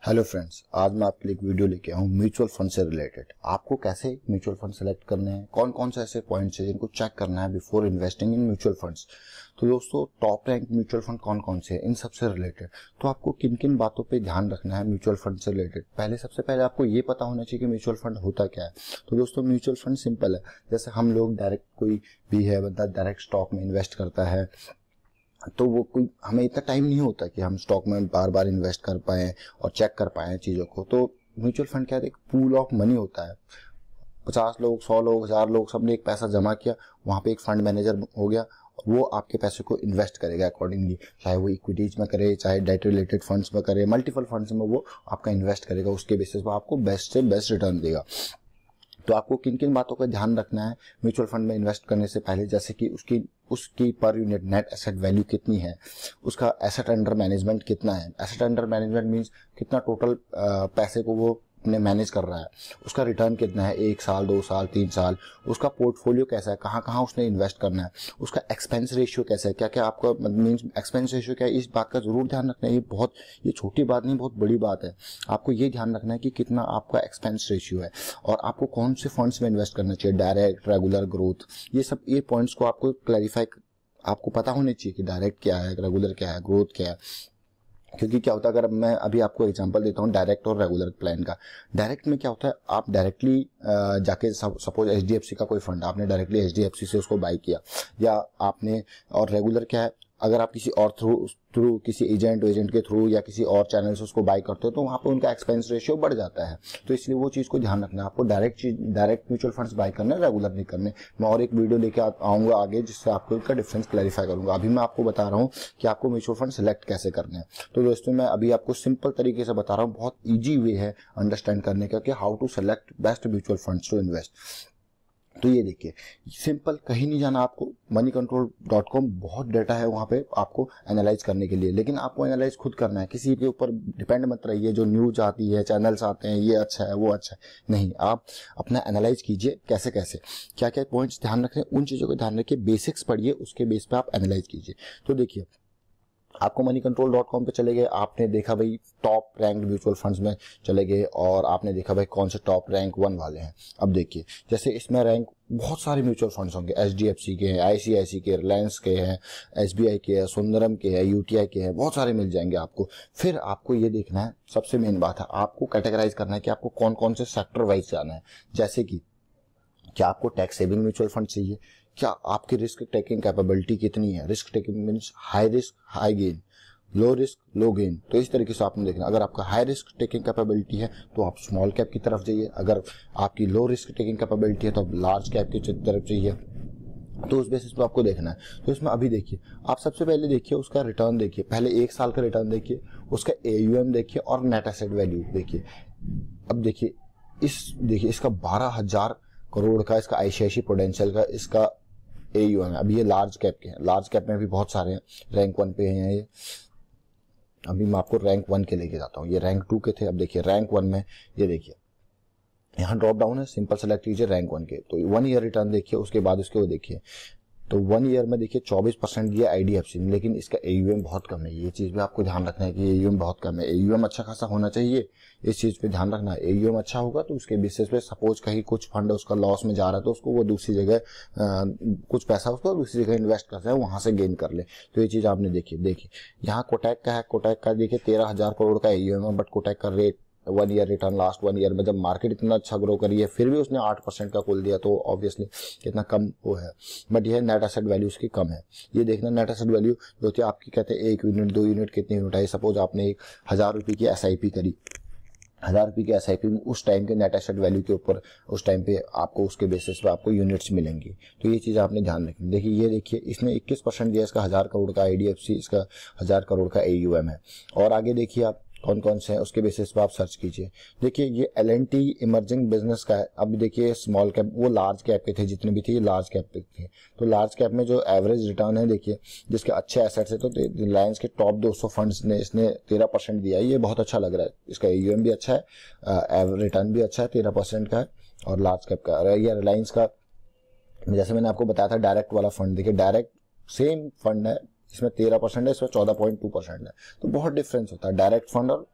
Hello friends, आज मैं आपके लिए एक वीडियो लेके आया हूँ म्यूचुअल फंड से रिलेटेड। आपको कैसे म्यूचुअल फंड सेलेक्ट करने हैं, कौन कौन से ऐसे पॉइंट्स हैं जिनको चेक करना है before investing in mutual funds. तो दोस्तों, टॉप रैंक म्यूचुअल फंड कौन कौन से हैं, इन सबसे रिलेटेड तो आपको किन किन बातों पे ध्यान रखना है म्यूचुअल फंड से रिलेटेड। सबसे पहले आपको ये पता होना चाहिए कि म्यूचुअल फंड होता क्या है। तो दोस्तों, म्यूचुअल फंड सिंपल है। जैसे हम लोग डायरेक्ट, कोई भी है बंदा डायरेक्ट स्टॉक में इन्वेस्ट करता है, तो वो कोई, हमें इतना टाइम नहीं होता कि हम स्टॉक में बार बार इन्वेस्ट कर पाए और चेक कर पाए चीज़ों को। तो म्यूचुअल फंड क्या है, एक पूल ऑफ मनी होता है। 50 लोग, 100 लोग, 1000 लोग, सबने एक पैसा जमा किया, वहाँ पे एक फंड मैनेजर हो गया, वो आपके पैसे को इन्वेस्ट करेगा अकॉर्डिंगली। चाहे वो इक्विटीज में करे, चाहे डेट रिलेटेड फंड्स में करे, मल्टीपल फंड्स में वो आपका इन्वेस्ट करेगा। उसके बेसिस पर आपको बेस्ट से बेस्ट रिटर्न देगा। तो आपको किन किन बातों का ध्यान रखना है म्यूचुअल फंड में इन्वेस्ट करने से पहले, जैसे कि उसकी per unit net asset value कितनी है, उसका एसेट अंडर मैनेजमेंट कितना है। एसेट अंडर मैनेजमेंट मींस कितना टोटल पैसे को वो अपने मैनेज कर रहा है, उसका रिटर्न कितना है, 1 साल, 2 साल, 3 साल, उसका पोर्टफोलियो कैसा है, कहाँ कहाँ उसने इन्वेस्ट करना है, उसका एक्सपेंस रेशियो कैसा है, क्या क्या आपका मीन्स एक्सपेंस रेशियो क्या है। इस बात का जरूर ध्यान रखना है। ये छोटी बात नहीं, बहुत बड़ी बात है। आपको ये ध्यान रखना है कि कितना आपका एक्सपेंस रेशियो है और आपको कौन से फंड्स में इन्वेस्ट करना चाहिए, डायरेक्ट, रेगुलर, ग्रोथ। ये पॉइंट्स को आपको क्लैरिफाई, आपको पता होने चाहिए कि डायरेक्ट क्या है, रेगुलर क्या है, ग्रोथ क्या है। क्योंकि क्या होता है, अगर मैं अभी आपको एग्जांपल देता हूँ डायरेक्ट और रेगुलर प्लान का। डायरेक्ट में क्या होता है, आप डायरेक्टली जाके सपोज एचडीएफसी का कोई फंड, आपने डायरेक्टली एचडीएफसी से उसको बाई किया, या आपने, और रेगुलर क्या है, अगर आप किसी और थ्रू किसी एजेंट के थ्रू या किसी और चैनल से उसको बाई करते हो, तो वहां पर उनका एक्सपेंस रेशियो बढ़ जाता है। तो इसलिए वो चीज को ध्यान रखना है। आपको डायरेक्ट म्यूचुअल फंड्स बाई करने, रेगुलर नहीं करने। मैं और एक वीडियो लेके आऊंगा आगे, जिससे आपको इसका डिफरेंस क्लैरिफाई करूंगा। अभी मैं आपको बता रहा हूँ कि आपको म्यूचुअल फंड सिलेक्ट कैसे करने हैं। तो दोस्तों, मैं अभी आपको सिंपल तरीके से बता रहा हूँ, बहुत ईजी वे है अंडरस्टैंड करने का कि how to select best mutual funds to invest. तो ये देखिए, सिंपल, कहीं नहीं जाना आपको। moneycontrol.com बहुत डाटा है वहां पे आपको एनालाइज करने के लिए, लेकिन आपको एनालाइज खुद करना है। किसी के ऊपर डिपेंड मत रहिए। जो न्यूज आती है, चैनल्स आते हैं, ये अच्छा है, वो अच्छा है, नहीं। आप अपना एनालाइज कीजिए, कैसे कैसे क्या क्या पॉइंट्स ध्यान रखें, उन चीजों को ध्यान रखिए, बेसिक्स पढ़िए, उसके बेस पे आप एनालाइज कीजिए। तो देखिए, आपको moneycontrol.com पे चले गए, आपने देखा भाई टॉप रैंक म्यूचुअल फंड्स में चले गए और आपने देखा भाई कौन से टॉप रैंक 1 वाले हैं। अब देखिए, जैसे इसमें रैंक बहुत सारे म्यूचुअल फंड्स होंगे, एचडीएफसी के हैं, आईसीआईसी के, रिलायंस के हैं, एसबीआई के हैं, सुंदरम के हैं, यूटीआई के हैं, बहुत सारे मिल जाएंगे आपको। फिर आपको ये देखना है, सबसे मेन बात है, आपको कैटेगराइज करना है कि आपको कौन कौन से सेक्टर वाइज जाना है। जैसे कि क्या आपको टैक्स सेविंग म्यूचुअल फंड चाहिए, क्या आपकी रिस्क टेकिंग कैपेबिलिटी कितनी है। Risk taking means high risk high gain, low risk low gain. तो इस तरीके से आपने देखना। अगर आपका हाई रिस्क टेकिंग कैपेबिलिटी है तो आप स्मॉल कैप की तरफ जाइए, अगर आपकी लो रिस्क टेकिंग कैपेबिलिटी है तो आप लार्ज कैप की तरफ जाइए। तो उस बेसिस पे आपको देखना है। तो इसमें अभी देखिए, आप सबसे पहले देखिए उसका रिटर्न देखिए, पहले 1 साल का रिटर्न देखिए, उसका एयूएम देखिए और नेट एसेट वैल्यू देखिए। अब देखिए, इसका 12,000 करोड़ का, इसका आईसीआईसी प्रूडेंशियल का इसका एयूएम है। अभी ये लार्ज कैप के हैं, लार्ज कैप में भी बहुत सारे हैं, रैंक 1 पे हैं ये। अभी मैं आपको रैंक 1 के लेके जाता हूँ, ये रैंक 2 के थे। अब देखिए रैंक 1 में, ये देखिए यहाँ ड्रॉप डाउन है, सिंपल सेलेक्ट कीजिए रैंक 1 के। तो 1 ईयर रिटर्न देखिए, उसके बाद उसके वो देखिए। तो 1 ईयर में देखिए 24% दिया आईडीएफसी ने, लेकिन इसका एयूएम बहुत कम है। ये चीज भी आपको ध्यान रखना है कि एयूएम बहुत कम है। एयूएम अच्छा खासा होना चाहिए, इस चीज पे ध्यान रखना है। एयूएम अच्छा होगा तो उसके बेसिस पे, सपोज कहीं कुछ फंड उसका लॉस में जा रहा है तो उसको वो दूसरी जगह कुछ पैसा उसको दूसरी जगह इन्वेस्ट करता है, वहां से गेन कर ले। तो ये चीज आपने देखिए यहाँ कोटैक का है। कोटैक का देखिए 13,000 करोड़ का एयूएम है, बट कोटैक का rate 1 year return last 1 year में, जब मार्केट इतना अच्छा ग्रो करी है फिर भी उसने 8% का कुल दिया, तो ऑब्वियसली कितना कम वो है। बट यह नेट एसेट वैल्यू उसकी कम है। ये देखना, नेट एसेट वैल्यू जो होती है आपकी, कहते हैं 1 यूनिट, 2 यूनिट, कितनी यूनिट है। सपोज आपने 1,000 रुपए की एसआईपी करी, 1,000 रुपए की एसआईपी में उस टाइम के नेट एसेट वैल्यू के ऊपर, उस टाइम पे आपको उसके बेसिस पे आपको यूनिट्स मिलेंगी। तो ये चीज आपने ध्यान रखनी। देखिए ये देखिए, इसने 21% दिया, इसका 1,000 करोड़ का आईडीएफसी, इसका 1,000 करोड़ का एयूएम है। और आगे देखिए आप कौन कौन से हैं, उसके बेसिस पे आप सर्च कीजिए। देखिए ये एलएनटी इमर्जिंग बिजनेस का है। अब देखिए स्मॉल कैप, वो लार्ज कैप के थे, जितने भी थे ये लार्ज कैप पे थे। तो लार्ज कैप में जो एवरेज रिटर्न है, देखिए जिसके अच्छे एसेट्स है, तो रिलायंस के टॉप 200 फंड्स ने इसने 13% दिया है। ये बहुत अच्छा लग रहा है। इसका एयूएम भी अच्छा है, रिटर्न भी अच्छा है, 13% का है और लार्ज कैप का। ये रिलायंस का, जैसे मैंने आपको बताया था डायरेक्ट वाला फंड, देखिए डायरेक्ट सेम फंड है, इसमें 13% है, इसमें 14.2% है, तो बहुत डिफरेंस होता है डायरेक्ट फंड और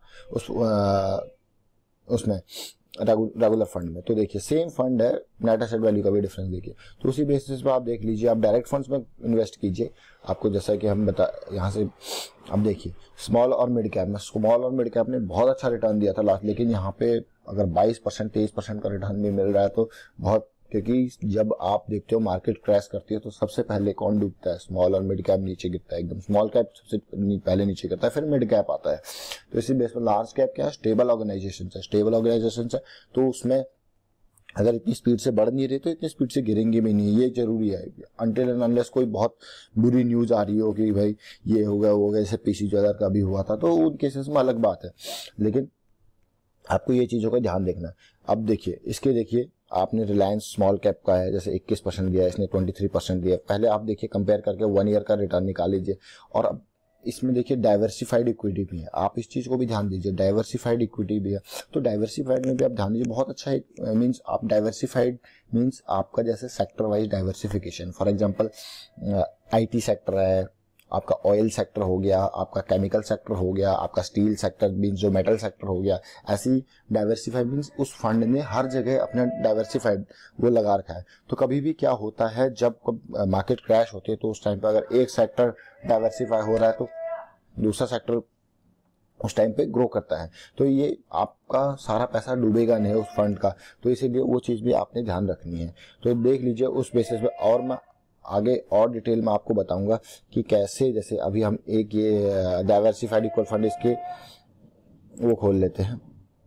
उसमें रेगुलर फंड में। तो देखिए सेम फंड है, नेट एसेट वैल्यू का भी डिफरेंस देखिए। तो उसी बेसिस पे आप देख लीजिए, आप डायरेक्ट फंड्स में इन्वेस्ट कीजिए। आपको जैसा कि हम यहाँ से अब देखिए स्मॉल और मिड कैप में, स्मॉल और मिड कैप ने बहुत अच्छा रिटर्न दिया था लास्ट, लेकिन यहाँ पे अगर 22% 23% का रिटर्न भी मिल रहा है तो बहुत, क्योंकि जब आप देखते हो मार्केट क्रैश करती है तो सबसे पहले कौन डूबता है, स्मॉल और मिड कैप नीचे गिरता है एकदम। स्मॉल कैप सबसे पहले नीचे गिरता है, फिर मिड कैप आता है। तो इसी बेस पर लार्ज कैप क्या है, स्टेबल ऑर्गेनाइजेशन है, स्टेबल ऑर्गेनाइजेशन है, तो उसमें अगर इतनी स्पीड से बढ़ नहीं रही तो इतनी स्पीड से गिरेंगे भी नहीं, ये जरूरी है। अनटिल एंड अनलेस कोई बहुत बुरी न्यूज आ रही हो कि भाई ये हो गया वो हो गया, जैसे पीसी ज्वेलर का भी हुआ था, तो उन केसेस में अलग बात है, लेकिन आपको ये चीजों का ध्यान देखना है। अब देखिए इसके, देखिए आपने रिलायंस स्मॉल कैप का है, जैसे 21% दिया, इसने 23% दिया। पहले आप देखिए कंपेयर करके 1 ईयर का रिटर्न निकाल लीजिए। और अब इसमें देखिए डाइवर्सिफाइड इक्विटी भी है, आप इस चीज को भी ध्यान दीजिए, डाइवर्सिफाइड इक्विटी भी है। तो डाइवर्सिफाइड में भी आप ध्यान दीजिए, बहुत अच्छा है। मीन्स आप डाइवर्सिफाइड मीन्स आपका जैसे sector wise diversification, for example IT sector है, आपका ऑयल सेक्टर हो गया, आपका केमिकल सेक्टर हो गया, आपका स्टील सेक्टर मीन्स जो मेटल सेक्टर हो गया। ऐसी डाइवर्सिफाइड मीन्स उस फंड ने हर जगह अपना डाइवर्सिफाइड वो लगा रखा है। तो कभी भी क्या होता है, जब मार्केट क्रैश होती है तो उस टाइम पे अगर एक सेक्टर डाइवर्सिफाई हो रहा है तो दूसरा सेक्टर उस टाइम पे ग्रो करता है, तो ये आपका सारा पैसा डूबेगा नहीं उस फंड का। तो इसीलिए वो चीज़ भी आपने ध्यान रखनी है। तो देख लीजिए उस बेसिस पे, और मैं आगे और डिटेल में आपको बताऊंगा कि कैसे, जैसे अभी हम एक ये डाइवर्सिफाइड इक्वल फंड इसके वो खोल लेते हैं।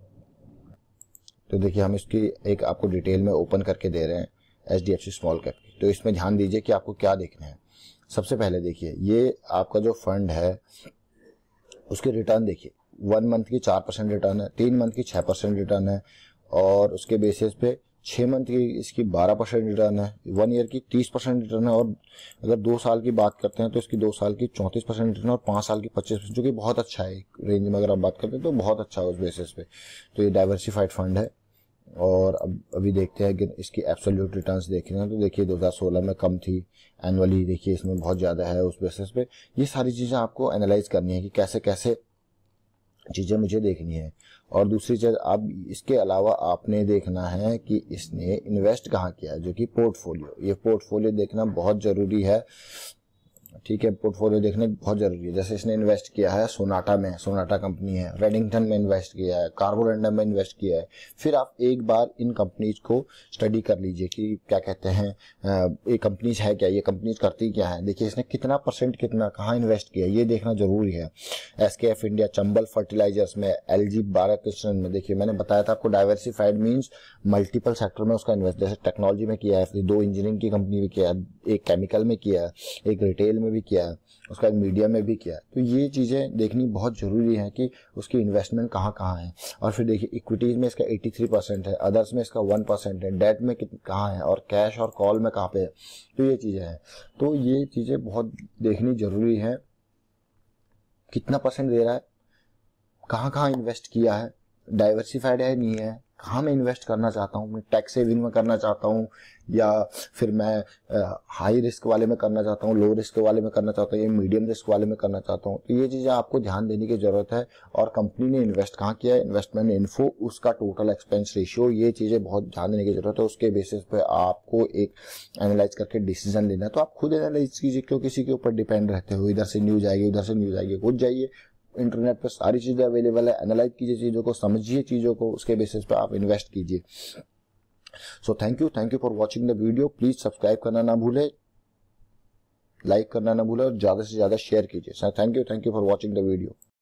तो देखिए हम इसकी एक आपको डिटेल में ओपन करके दे रहे हैं HDFC स्मॉल कैप की। तो इसमें ध्यान दीजिए कि आपको क्या देखना है। सबसे पहले देखिए ये आपका जो फंड है उसके रिटर्न देखिए, 1 मंथ की 4% रिटर्न है, 3 मंथ की 6% रिटर्न है, और उसके बेसिस पे 6 मंथ की इसकी 12% रिटर्न है, 1 ईयर की 30% रिटर्न है, और अगर 2 साल की बात करते हैं तो इसकी 2 साल की 34% रिटर्न और 5 साल की 25%, जो कि बहुत अच्छा है रेंज में। अगर आप बात करते हैं तो बहुत अच्छा है उस बेसिस पे। तो ये डाइवर्सिफाइड फंड है। और अब अभी देखते हैं कि इसकी एब्सोल्यूट रिटर्न्स देख रहे हैं तो देखिए 2016 में कम थी, एनुअली देखिए इसमें बहुत ज़्यादा है उस बेसिस पे। ये सारी चीज़ें आपको एनालाइज करनी है कि कैसे कैसे चीज़ें मुझे देखनी है। और दूसरी चीज़, अब इसके अलावा आपने देखना है कि इसने इन्वेस्ट कहाँ किया है, जो कि पोर्टफोलियो। ये पोर्टफोलियो देखना बहुत ज़रूरी है, ठीक है, पोर्टफोलियो देखने बहुत जरूरी है। जैसे इसने इन्वेस्ट किया है सोनाटा में, सोनाटा कंपनी है, रेडिंगटन में इन्वेस्ट किया है, कार्बोरेंडम में इन्वेस्ट किया है। फिर आप एक बार इन कंपनीज को स्टडी कर लीजिए कि क्या कहते हैं, ये कंपनीज है क्या, ये कंपनीज करती क्या है। देखिए इसने कितना परसेंट, कितना कहाँ इन्वेस्ट किया, ये देखना जरूरी है। SKF इंडिया, चंबल फर्टिलाइजर्स में, LG बालाकृष्णन में। देखिए मैंने बताया था आपको डाइवर्सिफाइड मीन्स मल्टीपल सेक्टर में उसका इन्वेस्ट, जैसे टेक्नोलॉजी में किया है, 2 इंजीनियरिंग की कंपनी भी किया है, एक केमिकल में किया है, एक रिटेल में भी किया है, उसका मीडिया में भी किया है। तो ये चीजें देखनी बहुत जरूरी है कि उसकी इन्वेस्टमेंट कहाँ कहाँ है। और फिर देखिए इक्विटीज में इसका 83% है, अदर्स में इसका 1% है, डेट में कहाँ है, और कैश और कॉल में कहाँ पे है। तो ये चीजें हैं, तो ये चीजें बहुत देखनी जरूरी है। कितना परसेंट दे रहा है, कहाँ कहाँ इन्वेस्ट किया है, डाइवर्सिफाइड है नहीं है, कहाँ मैं इन्वेस्ट करना चाहता हूँ, मैं टैक्स सेविंग में करना चाहता हूँ या फिर मैं हाई रिस्क वाले में करना चाहता हूँ, लो रिस्क वाले में करना चाहता हूँ या मीडियम रिस्क वाले में करना चाहता हूँ। तो ये चीज़ें आपको ध्यान देने की जरूरत है। और कंपनी ने इन्वेस्ट कहाँ किया है, इन्वेस्टमेंट इन्फो, उसका टोटल एक्सपेंस रेशियो, ये चीज़ें बहुत ध्यान देने की जरूरत है। उसके बेसिस पे आपको एक एनालाइज करके डिसीजन लेना है। तो आप खुद एनालाइज कीजिए, क्यों किसी के ऊपर डिपेंड रहते हो, इधर से न्यूज आएगी उधर से न्यूज आएगी। खुद जाइए, इंटरनेट पर सारी चीजें अवेलेबल है, एनालाइज कीजिए चीजों को, समझिए चीजों को, उसके बेसिस पे आप इन्वेस्ट कीजिए। So thank you for watching the video. Please subscribe करना ना भूले, लाइक करना ना भूले और ज्यादा से ज्यादा शेयर कीजिए। Thank you for watching the video.